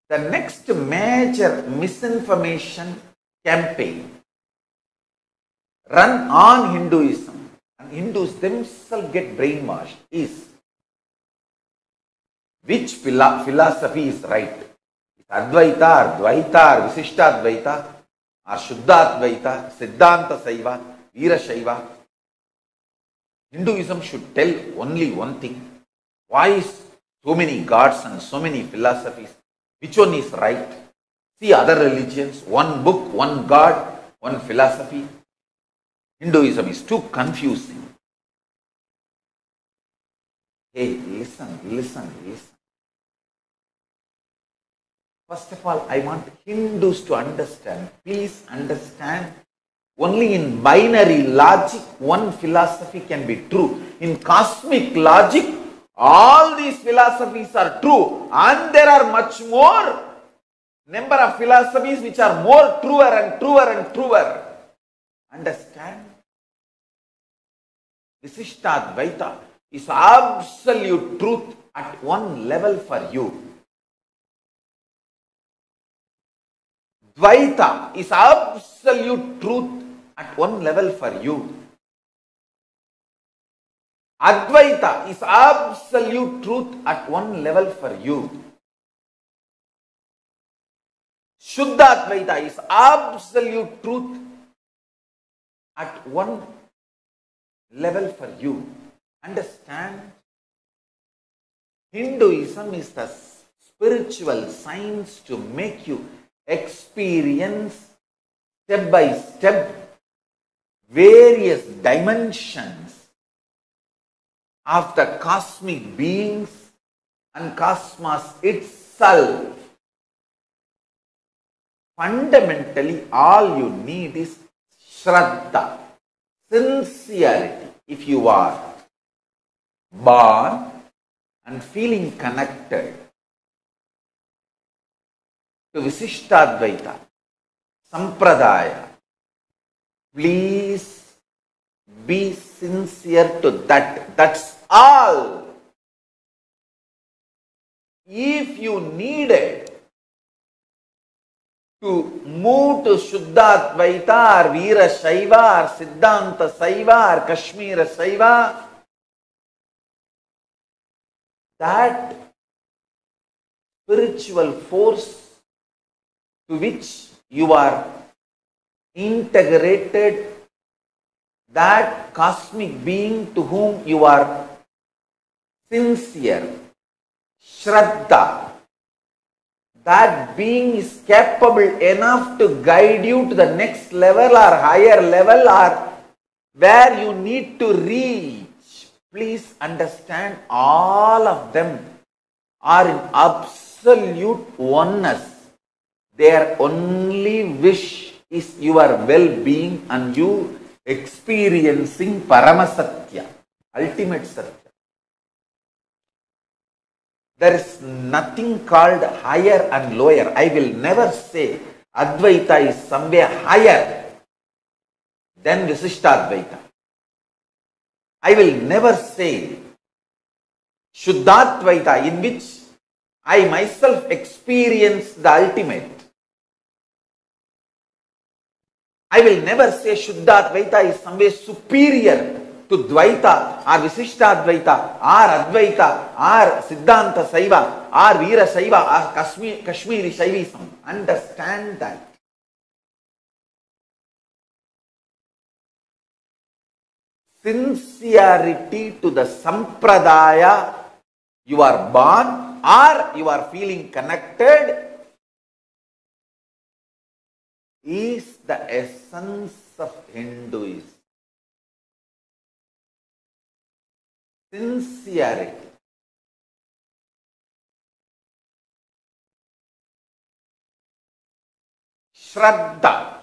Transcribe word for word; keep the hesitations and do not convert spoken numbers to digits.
The next major misinformation campaign run on Hinduism, and Hindus themselves get brainwashed, is which philosophy is right? Is Advaita or Dvaita or Visishtadvaita or Shuddhadvaita, Siddhanta Saiva, Veera Shaiva? Hinduism should tell only one thing. Why is so many gods and so many philosophies? Which one is right? See other religions, one book, one god, one philosophy. Hinduism is too confusing. Hey, listen, listen, listen. First of all, I want Hindus to understand, please understand, only in binary logic, one philosophy can be true. In cosmic logic, all these philosophies are true, and there are much more number of philosophies which are more truer and truer and truer. Understand? Visishtadvaita is absolute truth at one level for you. Dvaita is absolute truth at one level for you. Advaita is absolute truth at one level for you. Shuddhadvaita is absolute truth at one level for you. Understand? Hinduism is the spiritual science to make you experience step by step various dimensions of the cosmic beings and cosmos itself. Fundamentally, all you need is Shraddha, sincerity. If you are born and feeling connected to Visishtadvaita, Sampradaya, please be sincere to that. That's all. If you needed to move to Shuddhadvaita or Veera Shaiva or Siddhanta Saiva or Kashmira Saiva, that spiritual force to which you are integrated, that cosmic being to whom you are sincere, Shraddha, that being is capable enough to guide you to the next level or higher level or where you need to reach. Please understand, all of them are in absolute oneness. Their only wish is your well-being and you experiencing Paramasatya, ultimate Satya. There is nothing called higher and lower. I will never say Advaita is somewhere higher than Visishtadvaita. I will never say Shuddhadvaita, in which I myself experience the ultimate. I will never say Shuddhadvaita is somewhere superior to Dvaita or Visishtadvaita or Advaita or Siddhanta Saiva or Veera Shaiva or Kashmir, Kashmiri Shaivism. Understand that. Sincerity to the Sampradaya you are born or you are feeling connected is the essence of Hinduism. Sincerity. Shraddha.